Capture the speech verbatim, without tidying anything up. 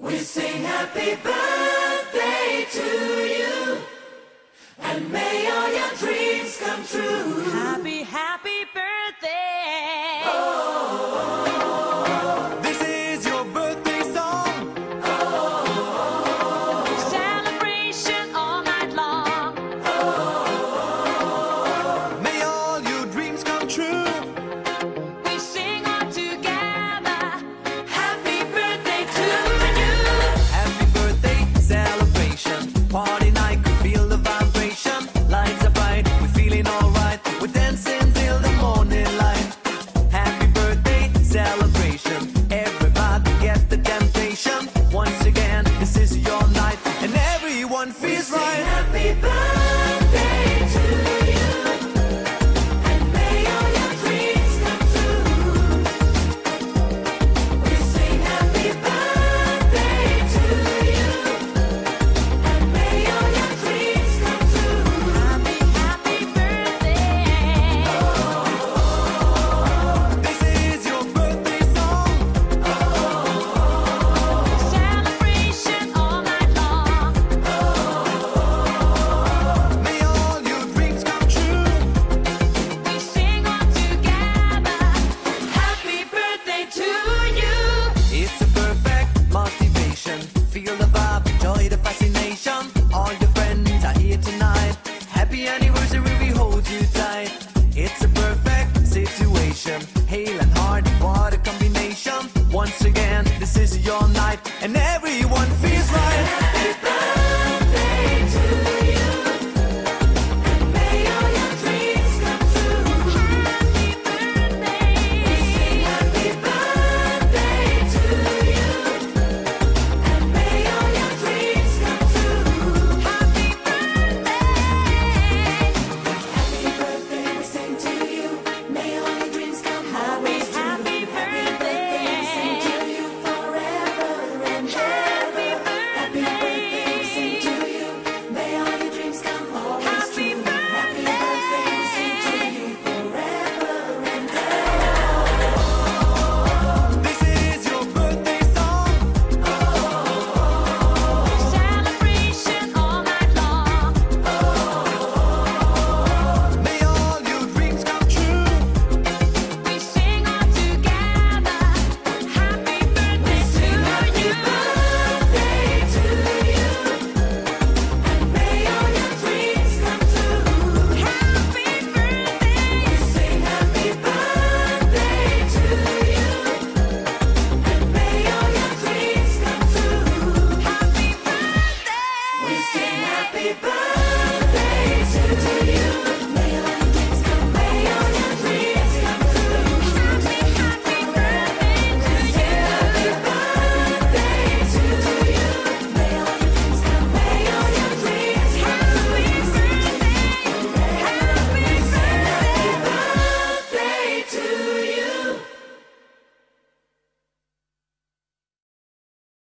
We sing happy birthday to you, and may all your dreams come true. Happy, happy birthday. Oh, this is your birthday song. Oh, celebration all night long. Oh, may all your dreams come true. We sing all together. happy birthday to you. Happy birthday celebration, party night, could feel the vibration. Lights are bright, we're feeling alright. We're dancing till the morning light. Happy birthday celebration, everybody get the temptation. Once again, this is your night, and everyone feels We sing right. happy birthday to you, and may all your dreams come true. We sing happy birthday to you, and may all your dreams come true. Happy, happy birthday. This is your birthday song. Celebration all night long. May all your dreams come true. We sing all together. Happy birthday to you. It's a perfect motivation. Feel the vibe, enjoy the fascination. All your friends are here tonight. Happy anniversary, we hold you tight. It's a perfect situation. Hale and hearty, what a combination. Once again, this is your night, and everyone